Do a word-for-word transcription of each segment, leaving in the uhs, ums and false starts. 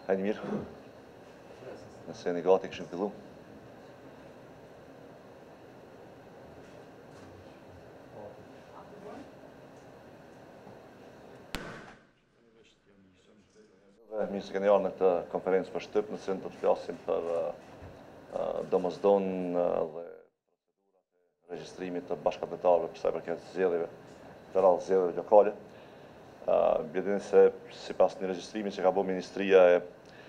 Hajde mirë. Nëse jeni gati, këshim fillu. Mirë se keni ardhur në këtë konferencë për shtyp, në cilën do të flasim për domosdoshmën dhe procedurat e regjistrimit të bashkëpunëtorëve për sa i përket zgjedhjeve, të rallë zgjedhjeve lokale. Bjedini se sipas një regjistrimi që ka bërë Ministria e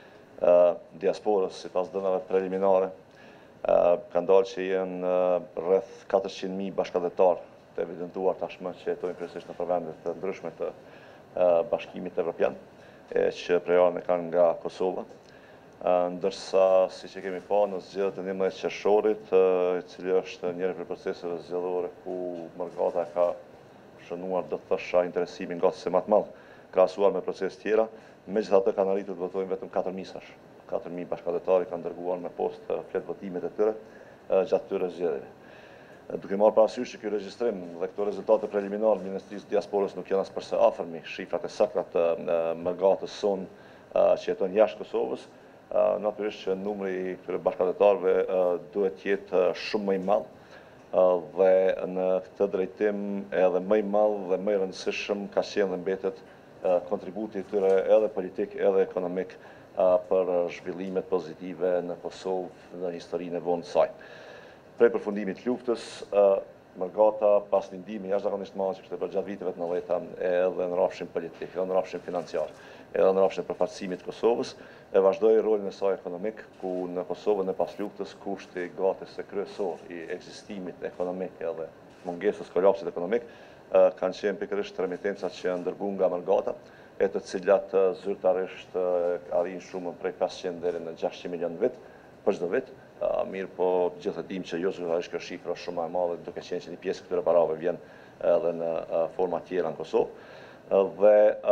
Diasporës, sipas dënave preliminare, ka ndalë që janë rreth katërqind mijë bashkëpunëtor të evidentuar tashmë që jetojnë kryesisht në vendet të ndryshme të Bashkimit Evropian, e që prejarën e kanë nga Kosova, ndërsa, si që kemi pa, në zgjedhjet e njëmbëdhjetë qershorit, i cili është njëri prej proceseve zgjedhore ku Mërgata ka shënuar, do të thosha, interesimin nga se më të madh krahasuar me procese tjera, megjithatë kanë arritur të votojnë vetëm katër mijësh. katër mijë bashkëpunëtorë kanë dërguar me postë flet votimet e tyre gjatë këtyre zgjedhjeve. Duke marrë parasysh që ky regjistrim dhe këto rezultate preliminare të Ministrisë Diasporës nuk janë as përse afërmi shifrat e sakta të Mërgatës son që jeton jashtë Kosovës, natyrisht që numri i këtyre bashkëpunëtorëve duhet të jetë shumë më i madh dhe në këtë drejtim edhe më i madh dhe më i rëndësishëm ka qenë dhe mbetet kontributi i tyre edhe politik edhe ekonomik për zhvillimet pozitive në Kosovë në historinë e vonë të saj. Prej përfundimit të luftës, Mërgata pas një ndihmë jashtëzakonisht të madhe që kishte bërë gjatë viteve të mëdhta edhe në rrafshin politik, edhe në rrafshin financiar, edhe në rrafshin e përfaqësimit të Kosovës, e vazhdoi rolin e saj ekonomik, ku në Kosovën e pas luftës kushti gatës së kryesor i ekzistimit ekonomik edhe mungesës kolapsit ekonomik kanë qenë pikërisht remitencat që janë dërguar nga Mërgata, e të cilat zyrtarisht arrin shumën prej pesëqind deri në gjashtëqind milion vit për çdo vit. Mirë po gjithë e dim që jo zyrtarisht kjo shifra është shumë e madhe, duke qenë që një pjesë këtyre parave vjen edhe në forma tjera në Kosovë. Dhe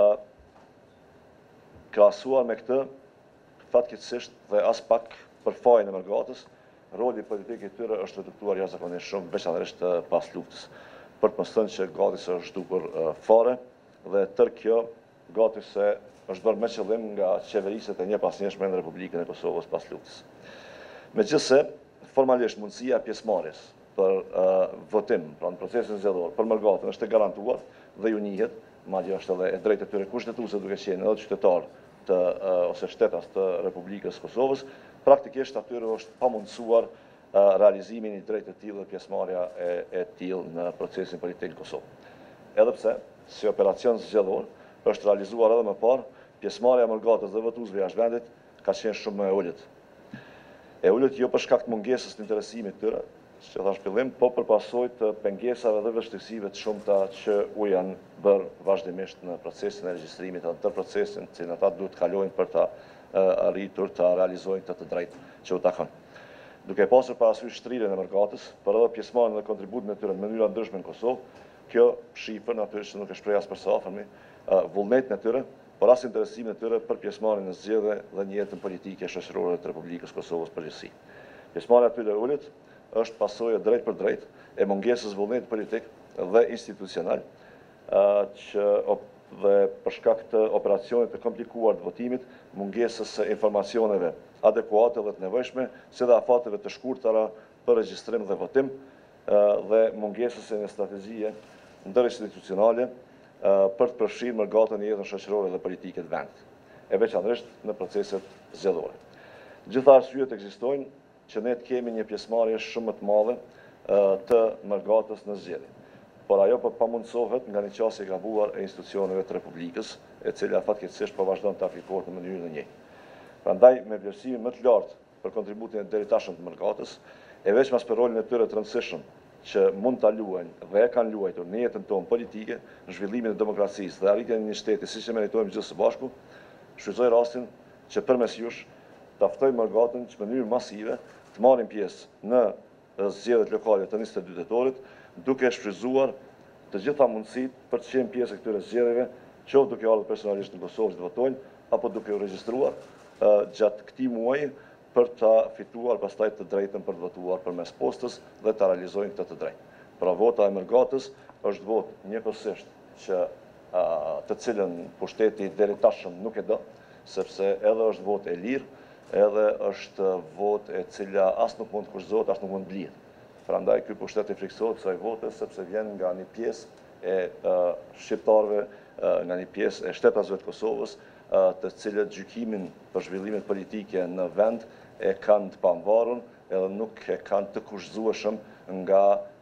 krahasuar me këtë, fatkeqësisht dhe as pak për fajin e Mërgatës, roli politik i tyre është reduktuar jashtëzakonisht shumë, veçanërisht pas luftës. Për të mos thënë që gati se është zhdukur fare dhe tërë kjo gati se është bërë me qëllim nga qeveriset e një pas njëshme në Republikën e Kosovës pas luftës. Megjithëse, formalisht mundësia e pjesëmarrjes për votim, pra në procesin zgjedhor, për Mërgatën është e garantuar dhe ju njihet, madje është edhe e drejtë e tyre kushtetuese duke qenë edhe qytetar të ose shtetas të Republikës Kosovës, praktikisht atyre është pamundësuar realizimi i një drejtë të tillë dhe pjesëmarrja e tillë në procesin politik në Kosovë. Edhe pse, si operacion zgjedhor, është realizuar edhe më parë, pjesëmarrja e Mërgatës dhe votuesve jashtë vendit ka qenë shumë më e ulët. E ulët jo për shkak të mungesës të interesimit tyre, që thash fillim, po për pasojë të pengesave dhe vështirësive të shumta që u janë bërë vazhdimisht në procesin e regjistrimit, në tërë procesin që ata duhet të kalojnë për ta arritur të realizojnë këtë të drejtë që u takon. Duke pasur parasysh shtrirjen e Mërgatës, për edhe pjesëmarrjen dhe kontributin e tyre në mënyra ndryshme në Kosovë, kjo shifër natyrisht nuk e shpreh as për së afërmi vullnetin e tyre, por as interesimin e tyre për pjesëmarrjen në zgjedhje dhe në jetën politike shoqërore të Republikës Kosovës përgjithësi. Pjesëmarrja e tyre e ulët është pasojë drejt për drejt e mungesës vullnetit politik dhe institucional, që dhe për shkak të operacionit të komplikuar të votimit, mungesës së informacioneve adekuate dhe të nevojshme, si dhe afateve të shkurtara për regjistrim dhe votim, dhe mungesës së një strategjie ndërinstitucionale për të përfshirë Mërgatën në jetën shoqërore dhe politike të vendit, e veçanërisht në proceset zgjedhore. Gjitha arsyet ekzistojnë që ne të kemi një pjesëmarrje shumë më të madhe të Mërgatës në zgjedhje. Por ajo po pamundsohet nga një qasje e gabuar e institucioneve të Republikës, e cila fatkeqësisht po vazhdon të aplikohet në mënyrën e njëjtë. Prandaj, me vlerësimin më të lartë për kontributin e deritashëm të Mërgatës, e veçmas për rolin e tyre të rëndësishëm që mund ta luajnë dhe e kanë luajtur në jetën tonë politike, në zhvillimin e demokracisë dhe arritjen e një shteti siç e meritojmë gjithë së bashku, shfrytëzoj rastin që përmes jush ta ftoj Mërgatën që në mënyrë masive të marrin pjesë në zgjedhjet lokale të njëzet e dy tetorit, duke shfrytëzuar të gjitha mundësitë për të qenë pjesë e këtyre zgjedhjeve, qoftë duke ardhur personalisht në Kosovë të votojnë, apo duke u regjistruar gjatë këtij muaji për ta fituar pastaj të drejtën për të votuar përmes postës dhe ta realizojnë këtë të drejtë. Pra vota e Mërgatës është votë njëkohësisht që të cilën pushteti deri tashëm nuk e do, sepse edhe është votë e lirë, edhe është votë e cila as nuk mund kushtohet, as nuk mund blidh. Prandaj ky pushtet i friksohet kësaj vote sepse vjen nga një pjesë e shqiptarëve, nga një pjesë e shtetasve të Kosovës, të cilët gjykimin për zhvillimet politike në vend e kanë të pamvarur edhe nuk e kanë të kushzueshëm nga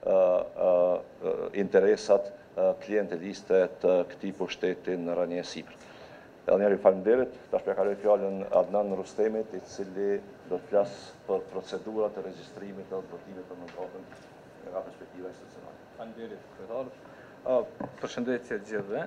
interesat klienteliste të këtij pushteti në rënie sipër. Edhe njerë ju falenderit, tash me kaloj fjallën Adnan Rustemit, i cili do të flasë për procedurat të regjistrimit të votimit për mëndratën nga perspektiva institucionale. Falenderit, kryetar. Përshëndetje gjithëve.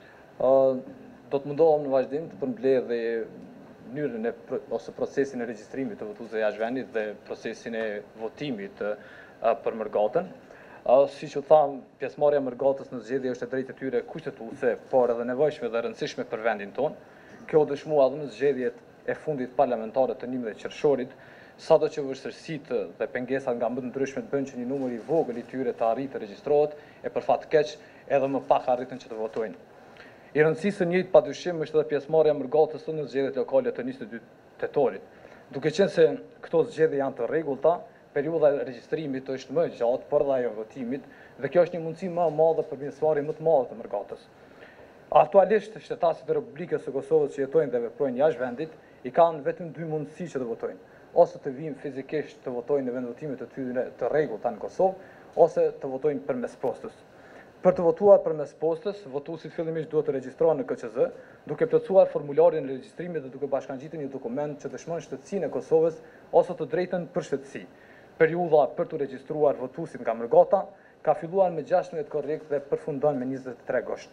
Do të mundohem në vazhdim të përmbledh mënyrën ose procesin e regjistrimit të votuesve jashtë vendit dhe procesin e votimit për mërgatën. Si që thamë, pjesëmarrja mërgatës në zgjedhje është e drejtë e tyre kushtetuese, por edhe nevojshme dhe rëndësishme për vendin tonë. Kjo dëshmua edhe në zgjedhjet e fundit parlamentare të njëmbëdhjetë qershorit, sado që vështirësitë dhe pengesat nga më të ndryshme të bëjnë që një numër i vogël i tyre të arritë të regjistrohet, e për fat keq edhe më pak arritën që të votojnë. I rëndësisë njëjtë padyshim është edhe pjesëmarrja mërgatës në zgjedhjet lokale të njëzet e dy tetorit. Duke qenë se këto zgjedhje janë të rregullta, periudha e regjistrimit është më gjatë, por dhe ajo votimit, dhe kjo është një mundësi më e madhe për pjesëmarrje më të madhe të mërgatës. Aktualisht, shtetasit e Republikës së Kosovës që jetojnë dhe veprojnë jashtë vendit, i kanë vetëm dy mundësi që të votojnë, ose të vinë fizikisht të votojnë në vendvotimet të tyre të rregullta në Kosovë, ose të votojnë përmes postës. Për të votuar përmes postës, votuesit fillimisht duhet të regjistrohen në K Q Z, duke plotësuar formularin e regjistrimit dhe duke bashkangjitur një dokument që dëshmon shtetësinë e Kosovës ose të drejtën për shtetësi. Periudha për të regjistruar votuesit nga mërgata ka filluar me gjashtëdhjetë korrekt dhe përfundon me njëzet e tre gosht.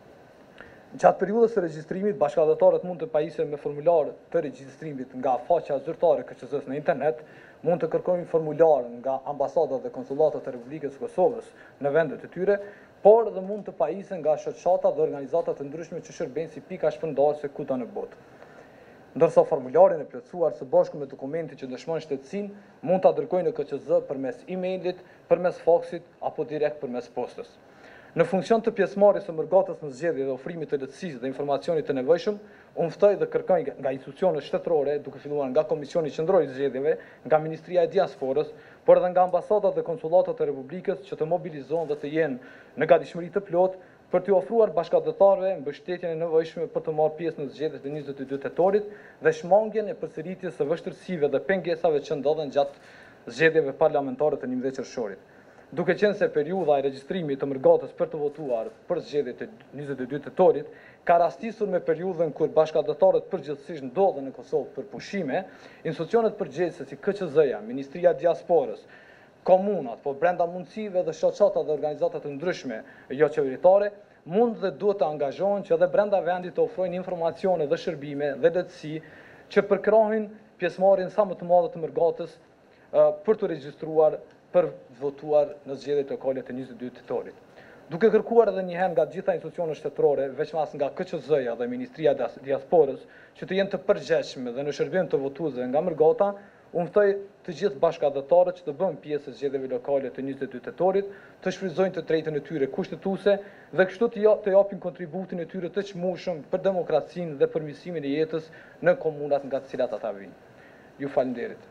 Gjatë periudhës së regjistrimit, bashkëdhëtarët mund të pajisen me formular të regjistrimit nga faqja zyrtare e K Q Z-s në internet, mund të kërkojnë formular nga ambasadat dhe konsulatat e Republikës së Kosovës në vendet e tyre, por dhe mund të pajisen nga shoqata dhe organizatat të ndryshme që shërbejnë si pika shpërndarëse kudo në botë. Ndërsa formularin e plotësuar së bashku me dokumenti që dëshmon shtetësinë mund ta dërgojnë në K Q Z përmes emailit, përmes faksit apo direkt përmes postës. Në funksion të pjesëmarrjes së mërgatës në zgjedhje dhe ofrimit të lehtësisë dhe informacionit të nevojshëm, unë ftoj dhe kërkoj nga institucionet shtetërore, duke filluar nga Komisioni Qendror i Zgjedhjeve, nga Ministria e Diasporës, por edhe nga ambasadat dhe konsulatat e Republikës që të mobilizohen dhe të jenë në gatishmëri të plotë për të ofruar bashkëdhëtarëve mbështetjen e nevojshme për të marrë pjesë në zgjedhjet e njëzet e dy tetorit dhe shmangjen e përsëritjes së vështirësive dhe pengesave që ndodhen gjatë zgjedhjeve parlamentare të njëmbëdhjetë qershorit. Duke qenë se periudha e regjistrimit të mërgatës për të votuar për zgjedhjet e njëzet e dy tetorit ka rastisur me periudhën kur bashkëdhëtarët përgjithsisht ndodhen në Kosovë për pushime, institucionet përgjegjëse si K Q Z-ja, Ministria e Diasporës, komunat, po brenda mundësive dhe shoqata dhe organizatat të ndryshme jo qeveritare, mund dhe duhet të angazhohen që edhe brenda vendit të ofrojnë informacione dhe shërbime dhe lehtësi që përkrahin pjesëmarrjen sa më të madhe të mërgatës për të regjistruar për votuar në zgjedhjet lokale të njëzet e dy tetorit. Duke kërkuar edhe një herë nga gjitha institucionet shtetërore, veçmas nga K Q Z-ja dhe Ministria e Diasporës, që të jenë të përgjegjshme dhe në shërbim të votuesve nga mërgata, unë ftoj të gjithë bashkëdhëtarët që të bëjnë pjesë të zgjedhjeve lokale të njëzet e dy tetorit, të shfrytëzojnë të drejtën e tyre kushtetuese dhe kështu të japin kontributin e tyre të çmueshëm për demokracinë dhe përmirësimin e jetës në komunat nga të cilat ata vijnë. Ju falenderit.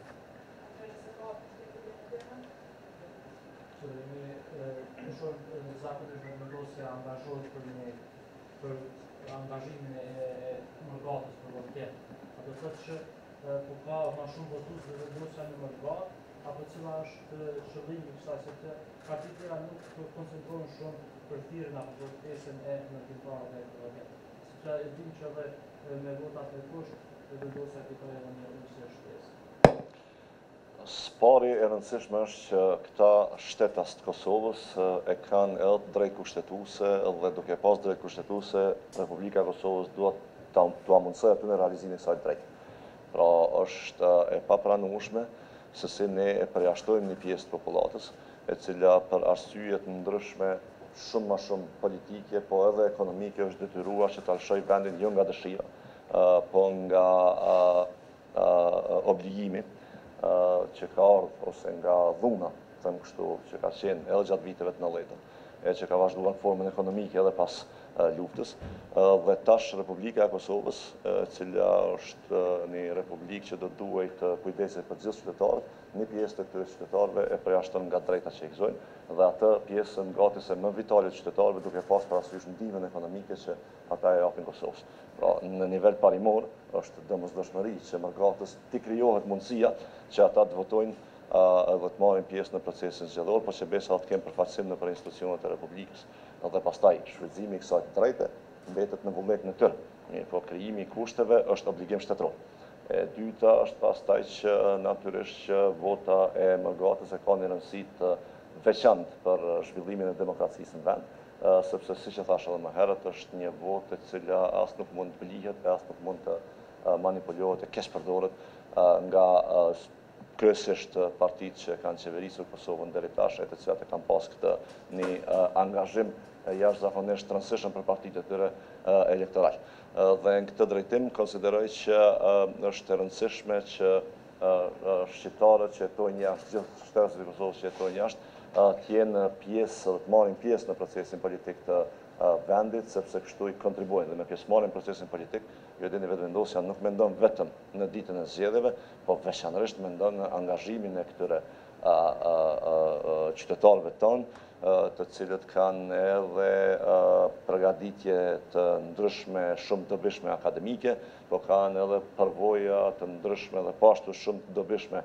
Angazhimin e mërgatës për votim. Apo thotë që po ka më shumë votues dhe vendosja në mërgat, apo cila është qëllimi i kësaj, sepse partitë tjera nuk koncentrohen shumë për thirrjen apo votesën e ndërtimtarëve të votimit. Sepse e dim që edhe me votat e kusht vendosja fitoi edhe një rëndësi shtesë. Spari e rëndësishme është që këta shtetas të Kosovës e kanë edhe drejt kushtetuese dhe duke pas drejt kushtetuese, Republika e Kosovës duhet të amundësoj aty në realizimin e kësaj drejte. Pra është e papranueshme se si ne e përjashtojmë një pjesë të popullatës, e cila për arsye të ndryshme shumë më shumë politike, po edhe ekonomike është detyruar që ta lëshojë vendin jo nga dëshira, po nga obligimi që ka ardhur ose nga dhuna, them kështu, që ka qenë edhe gjatë viteve të nëntëdhjetët, e që ka vazhduar në formën ekonomike edhe pas luftës dhe tash Republika e Kosovës, e cila është një republikë që do duhet të kujdeset për gjithë qytetarët, një pjesë të këtyre qytetarëve e përjashton nga drejta që ekzistojnë dhe atë pjesën gati se më vitale të qytetarëve duke pas parasysh ndihmën ekonomike që ata e japin Kosovës. Pra, në nivel parimor është domosdoshmëri që mërgatës t'i krijohet mundësia që ata të votojnë dhe të marrin pjesë në procesin zgjedhor, por që besa të kemë përfaqësim në për institucionet e Republikës. Dhe pastaj shfrytëzimi i kësaj drejte mbetet në vullnet në tërë. Mirë, po krijimi i kushteve është obligim shtetëror. E dyta është pastaj që natyrisht që vota e mërgatës e ka një rëndësi të veçantë për zhvillimin e demokracisë në vend, sepse siç e thash edhe më herët, është një votë e cila as nuk mund të blihet, as nuk mund të manipulohet e keq përdoret nga kryesisht partitë që kanë qeverisur Kosovën deri tash, të cilat e kanë pas këtë një angazhim jashtëzakonisht të rëndësishëm për partitë e tyre elektoral. Dhe në këtë drejtim konsideroj që është e rëndësishme që shqiptarët që jetojnë jashtë, gjithë shtetet e Kosovës që jetojnë jashtë, të jenë pjesë, të marrin pjesë në procesin politik të vendit, sepse kështu i kontribuojnë dhe me pjesëmarrjen në procesin politik, ju dini vetëvendosja nuk mendon vetëm në ditën e zgjedhjeve, po veçanërisht mendon në angazhimin e këtyre qytetarëve tonë, të cilët kanë edhe përgatitje të ndryshme, shumë të dobishme akademike, po kanë edhe përvoja të ndryshme dhe pashtu shumë të dobishme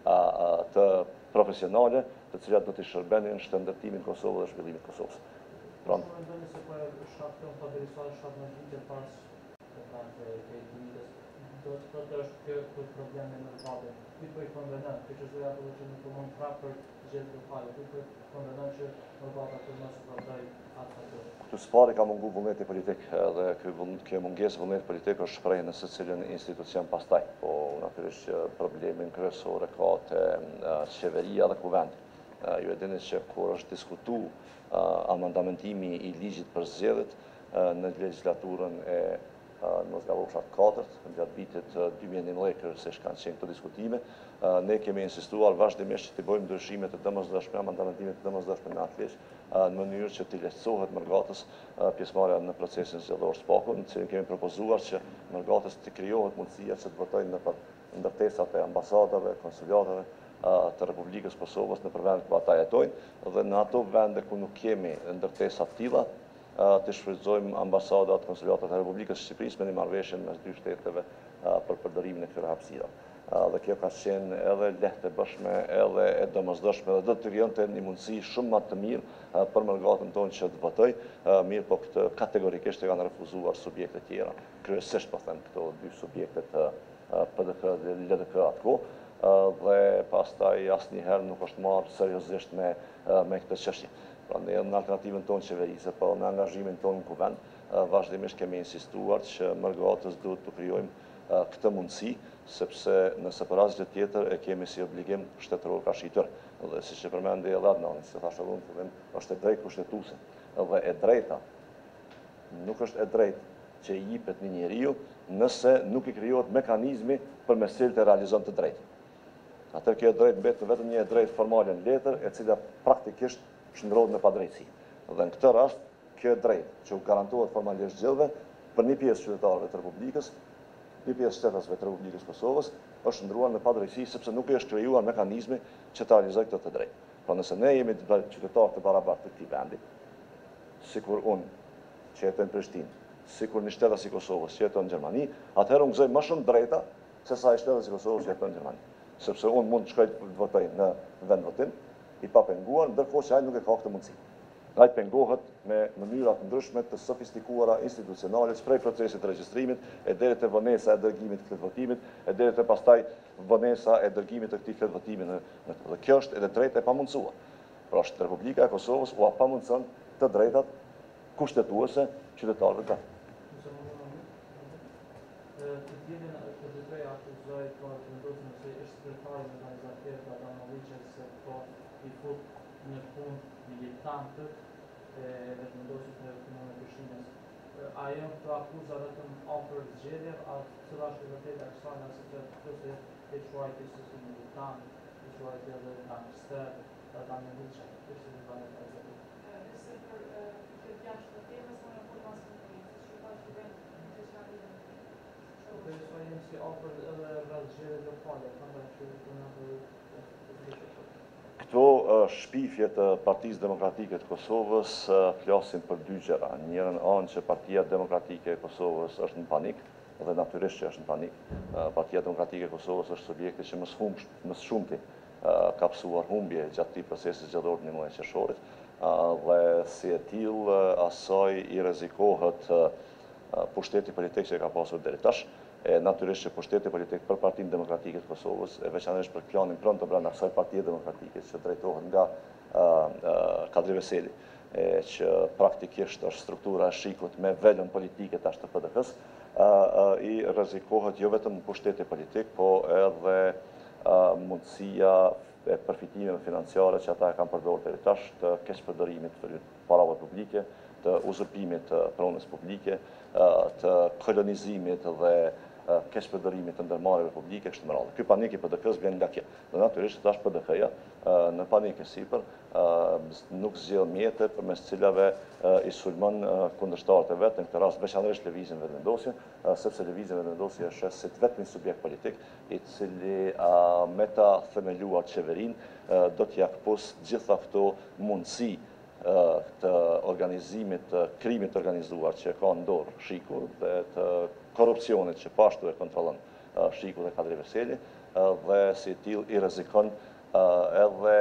të profesionale, të cilat do të shërbenin shëndërtimin e Kosovës dhe zhvillimin e Kosovës. Pronto. Mendoni se po shkakton të drejtohen shtatëmbëdhjetë vite pas të kanë të ditës. Do të thotë është kjo për probleme në vade. Ti po i konvenon, që çdo ato që nuk mund të prapë gjithë fjalë, ti po konvenon që vada të mos vazhdoj atë. Këtu s'pari ka mungu vullneti politik dhe kjo mungesë vullneti politik është shprehë në secilin institucion pastaj, po natyrisht që problemin kryesor e ka te qeveria dhe kuvendi. Ju e dini që kur është diskutu amendamentimi i ligjit për zgjedhjet në legjislaturën e mos gabojm katërt, gjatë vitit dy mijë e njëmbëdhjetë kryesisht kanë qenë këto diskutime, ne kemi insistuar vazhdimisht që të bëjmë ndryshime të domosdoshme, amendamentime të domosdoshme në atë ligj, në mënyrë që të lehtësohet mërgatës pjesëmarrja në procesin zgjedhor SPAK-un, në cilin kemi propozuar që mërgatës të krijohet mundësia që të votojnë në ndërtesat e ambasadave, konsulatave të Republikës Kosovës në vendet ku ata jetojnë dhe në ato vende ku nuk kemi ndërtesa të tilla të shfrytëzojmë ambasadat, konsulatat e Republikës së Shqipërisë me një marrëveshje mes dy shteteve për përdorimin e këtyre hapësirave. Dhe kjo ka qenë edhe lehtë e bëshme, edhe e domosdoshme dhe do të krijonte një mundësi shumë më të mirë për mërgatën tonë që të votoj, mirë po këtë kategorikisht e kanë refuzuar subjekte tjera, kryesisht po them këto dy subjekte të P D K dhe L D K atko, dhe pastaj asnjëherë nuk është marrë seriozisht me me këtë çështje. Pra ne në alternativën tonë qeverise, po në angazhimin tonë në kuvend, vazhdimisht kemi insistuar që mërgatës duhet të krijojmë këtë mundësi, sepse nëse për asgjë tjetër e kemi si obligim shtetëror parashitur. Dhe siç e përmendi edhe Adnani, si thashë edhe unë fillim, është e drejtë kushtetuese. Dhe e drejta nuk është e drejtë që i jepet një njeriu nëse nuk i krijohet mekanizmi për mes cilit të realizon të drejtë. Atër kjo e drejtë mbetet vetëm një e drejtë formale në letër, e cila praktikisht shndrohet në padrejtësi. Dhe në këtë rast, kjo e drejtë që u garantohet formalisht gjithëve për një pjesë qytetarëve të Republikës, një pjesë shtetasve të Republikës Kosovës, është shndruar në padrejtësi sepse nuk i është krijuar mekanizmi që të realizojë këtë të drejtë. Pra nëse ne jemi qytetarë të barabartë të këtij vendi, sikur unë që jetoj në Prishtinë, sikur një shtetas i Kosovës që jeton në Gjermani, atëherë unë gëzoj më shumë drejta se sa i shtetas i Kosovës që jeton në Gjermani. Sepse unë mund të shkoj të votoj në vend votim, i pa penguar, ndërkohë që ai nuk e ka këtë mundësi. Ai pengohet me mënyra të ndryshme të sofistikuara institucionale, prej procesit të regjistrimit, e deri te vonesa e dërgimit të këtë votimit, e deri te pastaj vonesa e dërgimit të këtij këtë votimi në dhe kjo është edhe drejtë e pamundsuar. Pra është Republika e Kosovës u pamundson të drejtat kushtetuese qytetarëve të Të djeni të dëtoj akuzoj të vendosën se është sekretari në organizatorë të Adamaliqës se po i fut në fund militantët e vendosit në komunën e Prishtinës. A janë këto akuza vetëm afër zgjedhjeve, a cila është e vërtetë e kësaj, nëse që nëse e quajti si militant, e quajti edhe gangster, Adamaliqës, kështë e vënë e zgjedhjeve? Nëse për këtë jashtë të temës, më në formas si afër edhe rreth zgjedhjeve lokale, prandaj që do na bëjë. Këto shpifje të Partisë Demokratike të Kosovës flasin për dy gjëra. Njërën anë që Partia Demokratike e Kosovës është në panik, dhe natyrisht që është në panik. Partia Demokratike e Kosovës është subjekti që më shumti ka pësuar humbje gjatë këtij procesi zgjedhor të një muaji qershorit, dhe si e tillë asaj i rrezikohet pushteti politik që ka pasur deri tash. E natyrisht që pushteti politik për Partinë Demokratike të Kosovës, e veçanërisht për klanin pronto brenda kësaj Partie Demokratike që drejtohet nga Kadri Veseli, që praktikisht është struktura e shikut me velën politike tash të P D K-s, i rrezikohet jo vetëm pushteti politik, po edhe mundësia e përfitimeve financiare që ata e kanë përdorur deri tash të keqpërdorimit të parave publike, të uzurpimit të pronës publike, të kolonizimit dhe keqpërdorimit të ndërmarrjeve publike kështu me radhë. Ky panik i P D K-s vjen nga kjo. Dhe natyrisht tash P D K-ja në panik e sipër nuk zgjidh mjete përmes cilave i sulmon kundërshtarët e vet, në këtë rast veçanërisht Lëvizjen Vetëvendosje, sepse Lëvizja Vetëvendosje është si vetmi subjekt politik i cili me ta themeluar qeverinë do t'ia kapos gjitha këto mundësi të organizimit të krimit të organizuar që ka në dorë Shiku dhe të korrupsionit që pashtu e kontrollon Shiku dhe Kadri Veseli, dhe si tillë i rrezikon edhe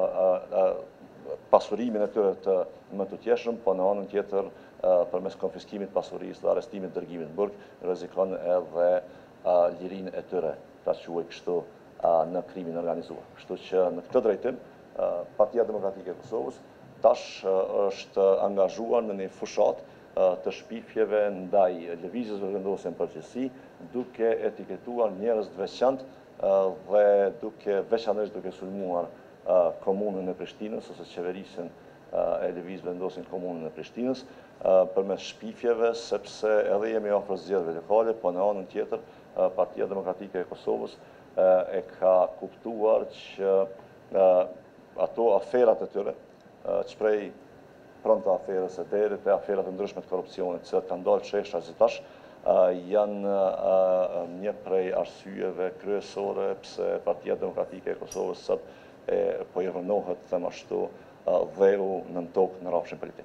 pasurimin e tyre të më të tjeshëm, po në anën tjetër përmes konfiskimit pasurisë dhe arrestimit dërgimit në burg, rrezikon edhe lirinë e tyre, ta quaj kështu, në krimin organizuar. Kështu që në këtë drejtim, Partia Demokratike e Kosovës tash është angazhuar në një fushat të shpifjeve ndaj Lëvizjes Vetëvendosje në përgjithësi, duke etiketuar njerëz të veçantë dhe duke veçanërisht duke sulmuar komunën e Prishtinës ose qeverisjen e Lëvizjes Vetëvendosje në komunën e Prishtinës përmes shpifjeve, sepse edhe jemi afër zgjedhjeve lokale, po në anën tjetër Partia Demokratike e Kosovës e ka kuptuar që ato aferat e tyre, që prej pronto aferës e deri te aferat e ndryshme të korrupsionit që kanë dalë çeshtra si tash, janë një prej arsyeve kryesore pse Partia Demokratike e Kosovës sot po i rënohet, them ashtu, dheu nën tokë në rrafshin politik.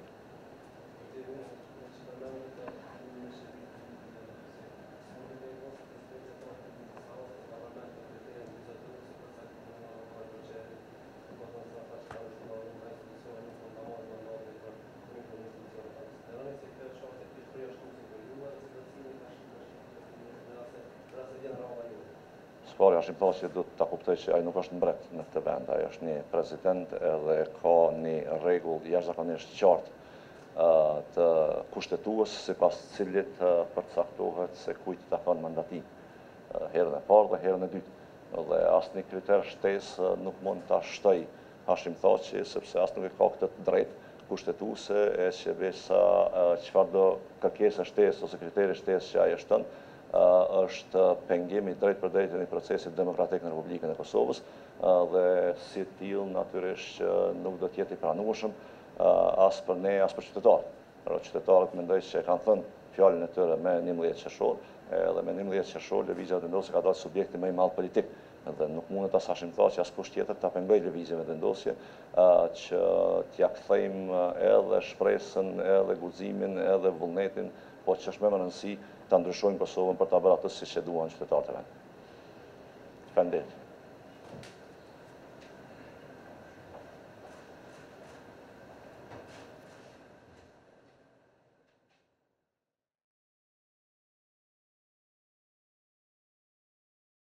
Pari Hashim Thaçi do ta kuptoj që ai nuk është mbret në këtë vend, ai është një prezident edhe ka një rregull jashtëzakonisht qartë të kushtetues sipas të cilit përcaktohet se kujt i takon mandati herën e parë dhe herën e dytë. Dhe asnjë kriter shtesë nuk mund ta shtoj Hashim Thaçi sepse as nuk e ka këtë drejtë kushtetuese e që besa çfarëdo kërkesë shtesë ose kriteri shtesë që ai e shton është pengimi drejt për drejt në procesit demokratik në Republikën e Kosovës dhe si tillë natyrisht që nuk do të jetë i pranueshëm as për ne as për qytetarët. Por qytetarët mendoj se kanë thënë fjalën e tyre me njëmbëdhjetë qershor, edhe me njëmbëdhjetë qershor Lëvizja Vetëvendosje ka dalë subjekti më i madh politik dhe nuk mundet as Hashim Thaçi as kush tjetër ta pengoj Lëvizjen Vetëvendosje që t'ia kthejmë edhe shpresën, edhe guximin, edhe vullnetin, po që është më e rëndësishme ta ndryshojnë Kosovën për ta bërë atë siç e duan qytetarët e vet. Faleminderit.